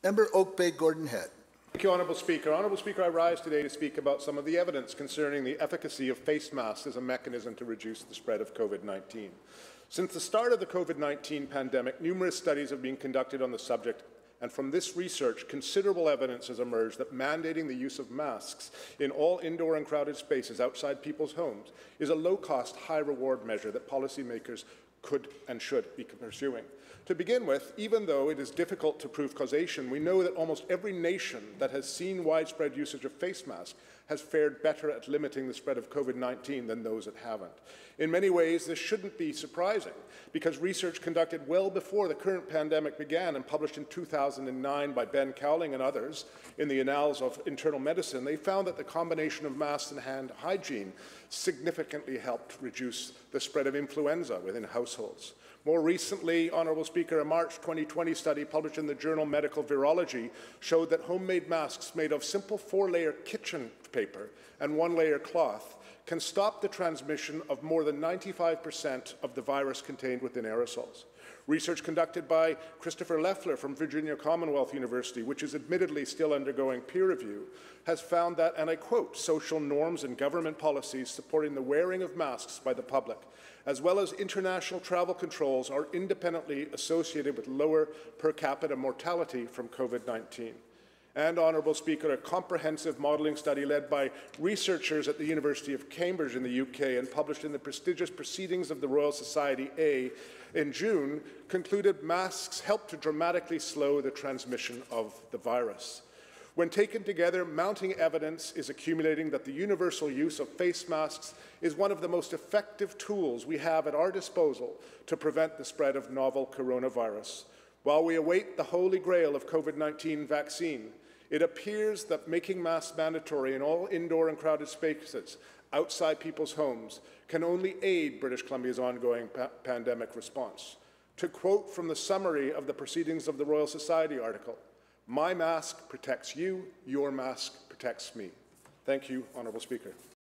Member Oak Bay Gordon Head. Thank you, Honourable Speaker. Honourable Speaker, I rise today to speak about some of the evidence concerning the efficacy of face masks as a mechanism to reduce the spread of COVID-19. Since the start of the COVID-19 pandemic, numerous studies have been conducted on the subject, and from this research, considerable evidence has emerged that mandating the use of masks in all indoor and crowded spaces outside people's homes is a low-cost, high-reward measure that policymakers could and should be pursuing. To begin with, even though it is difficult to prove causation, we know that almost every nation that has seen widespread usage of face masks has fared better at limiting the spread of COVID-19 than those that haven't. In many ways, this shouldn't be surprising, because research conducted well before the current pandemic began and published in 2009 by Ben Cowling and others in the Annals of Internal Medicine, they found that the combination of masks and hand hygiene significantly helped reduce the spread of influenza within households. More recently, Honourable Speaker, a March 2020 study published in the journal Medical Virology showed that homemade masks made of simple 4-layer kitchen paper and 1-layer cloth can stop the transmission of more than 95% of the virus contained within aerosols. Research conducted by Christopher Leffler from Virginia Commonwealth University, which is admittedly still undergoing peer review, has found that, and I quote, social norms and government policies supporting the wearing of masks by the public, as well as international travel controls, are independently associated with lower per capita mortality from COVID-19. And, Honourable Speaker, a comprehensive modelling study led by researchers at the University of Cambridge in the UK and published in the prestigious Proceedings of the Royal Society A in June concluded masks help to dramatically slow the transmission of the virus. When taken together, mounting evidence is accumulating that the universal use of face masks is one of the most effective tools we have at our disposal to prevent the spread of novel coronavirus. While we await the holy grail of COVID-19 vaccine, it appears that making masks mandatory in all indoor and crowded spaces outside people's homes can only aid British Columbia's ongoing pandemic response. To quote from the summary of the Proceedings of the Royal Society article, "My mask protects you, your mask protects me." Thank you, Honourable Speaker.